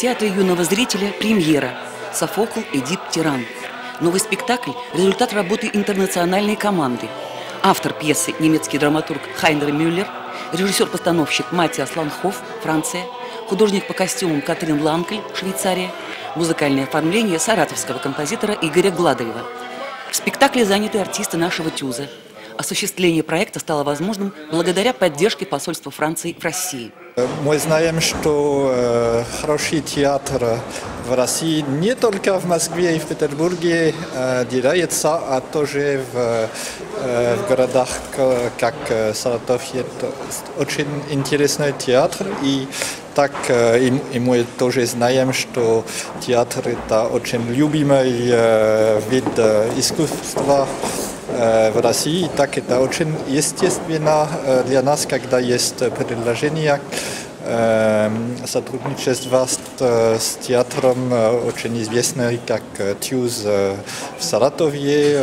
театре юного зрителя премьера «Софокл, Эдип, Тиран». Новый спектакль – результат работы интернациональной команды. Автор пьесы – немецкий драматург Хайнер Мюллер, режиссер-постановщик Матиас Ланхоф, Франция, художник по костюмам Катрин Ланкль, Швейцария, музыкальное оформление саратовского композитора Игоря Гладырева. В спектакле заняты артисты нашего ТЮЗа. Осуществление проекта стало возможным благодаря поддержке посольства Франции в России. Мы знаем, что хороший театр в России не только в Москве и в Петербурге делается, а тоже в городах, как Саратов. Это очень интересный театр. И так и мы тоже знаем, что театр – это очень любимый вид искусства в России. Так это очень естественно для нас, когда есть предложение сотрудничества с театром, очень известный как ТЮЗ в Саратове.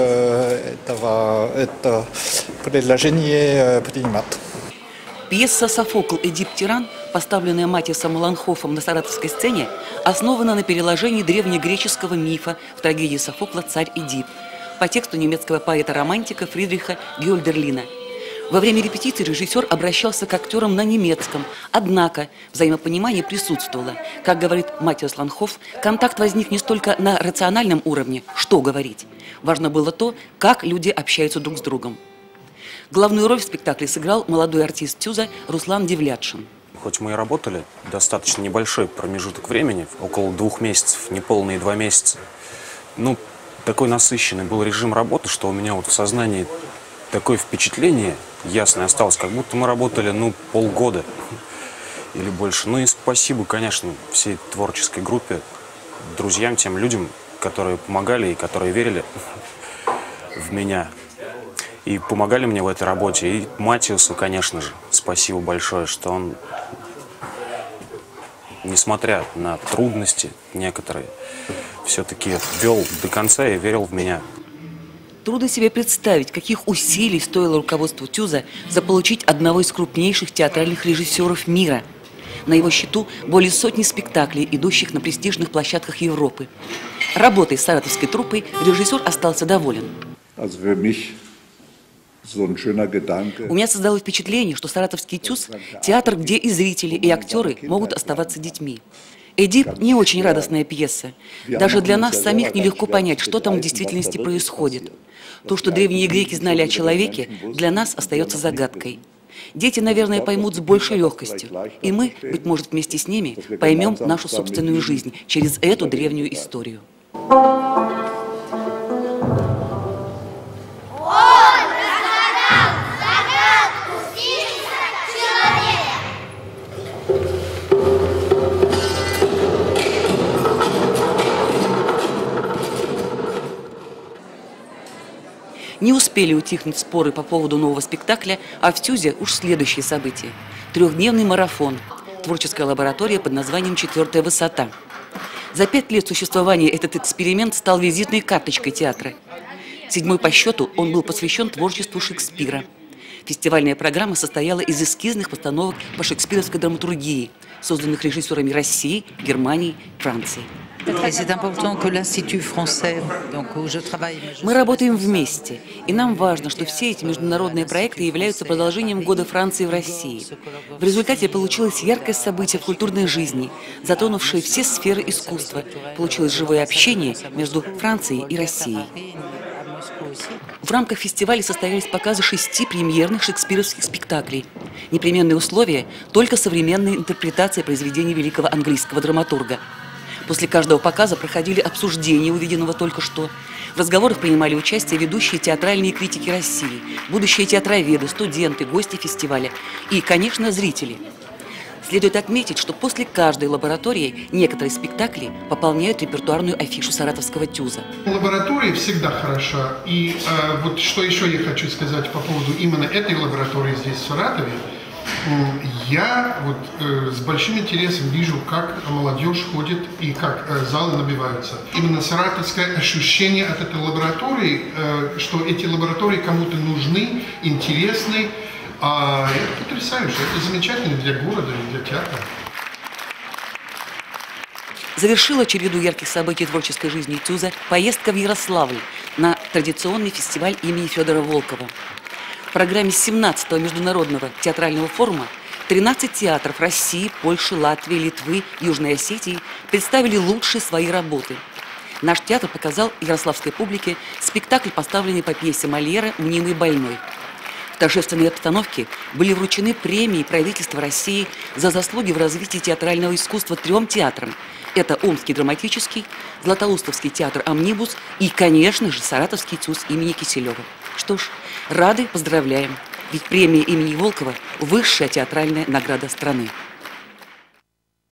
Это предложение принимать. Пьеса «Софокл, Эдип, Тиран», поставленная Матиасом Ланхофом на саратовской сцене, основана на переложении древнегреческого мифа в трагедии Софокла «Царь Эдип» по тексту немецкого поэта-романтика Фридриха Гёльдерлина. Во время репетиции режиссер обращался к актерам на немецком, однако взаимопонимание присутствовало. Как говорит Матиас Ланхоф, контакт возник не столько на рациональном уровне, что говорить. Важно было то, как люди общаются друг с другом. Главную роль в спектакле сыграл молодой артист ТЮЗа Руслан Девлятшин. Хоть мы и работали достаточно небольшой промежуток времени, около 2 месяцев, неполные 2 месяца, такой насыщенный был режим работы, что у меня вот в сознании такое впечатление ясное осталось, как будто мы работали, полгода или больше. И спасибо, конечно, всей творческой группе, друзьям, тем людям, которые помогали и которые верили в меня. И помогали мне в этой работе. И Матиасу, конечно же, спасибо большое, что он, несмотря на трудности некоторые, все-таки вел до конца и верил в меня. Трудно себе представить, каких усилий стоило руководству ТЮЗа заполучить одного из крупнейших театральных режиссеров мира. На его счету более сотни спектаклей, идущих на престижных площадках Европы. Работой с саратовской труппой режиссер остался доволен. У меня создалось впечатление, что саратовский ТЮЗ – театр, где и зрители, и актеры могут оставаться детьми. «Эдип» – не очень радостная пьеса. Даже для нас самих нелегко понять, что там в действительности происходит. То, что древние греки знали о человеке, для нас остается загадкой. Дети, наверное, поймут с большей легкостью. И мы, быть может, вместе с ними поймем нашу собственную жизнь через эту древнюю историю. Не успели утихнуть споры по поводу нового спектакля, а в ТЮЗе уж следующие события. 3-дневный марафон, творческая лаборатория под названием «Четвертая высота». За 5 лет существования этот эксперимент стал визитной карточкой театра. 7-й по счету он был посвящен творчеству Шекспира. Фестивальная программа состояла из эскизных постановок по шекспировской драматургии, созданных режиссерами России, Германии, Франции. Мы работаем вместе, и нам важно, что все эти международные проекты являются продолжением года Франции в России. В результате получилось яркое событие в культурной жизни, затронувшее все сферы искусства. Получилось живое общение между Францией и Россией. В рамках фестиваля состоялись показы 6 премьерных шекспировских спектаклей. Непременные условия – только современная интерпретация произведений великого английского драматурга. После каждого показа проходили обсуждения увиденного только что. В разговорах принимали участие ведущие театральные критики России, будущие театроведы, студенты, гости фестиваля и, конечно, зрители. Следует отметить, что после каждой лаборатории некоторые спектакли пополняют репертуарную афишу саратовского ТЮЗа. Лаборатория всегда хороша. И вот что еще я хочу сказать по поводу именно этой лаборатории здесь, в Саратове. Я с большим интересом вижу, как молодежь ходит и как залы набиваются. Именно саратовское ощущение от этой лаборатории, что эти лаборатории кому-то нужны, интересны. Это потрясающе, это замечательно для города и для театра. Завершила череду ярких событий творческой жизни ТЮЗа поездка в Ярославль на традиционный фестиваль имени Федора Волкова. В программе 17-го международного театрального форума 13 театров России, Польши, Латвии, Литвы, Южной Осетии представили лучшие свои работы. Наш театр показал ярославской публике спектакль, поставленный по пьесе Мольера «Мнимый больной». В торжественной обстановке были вручены премии правительства России за заслуги в развитии театрального искусства 3 театрам. Это Омский драматический, Златоустовский театр «Амнибус» и, конечно же, Саратовский ТЮЗ имени Киселева. Что ж, рады, поздравляем, ведь премия имени Волкова – высшая театральная награда страны.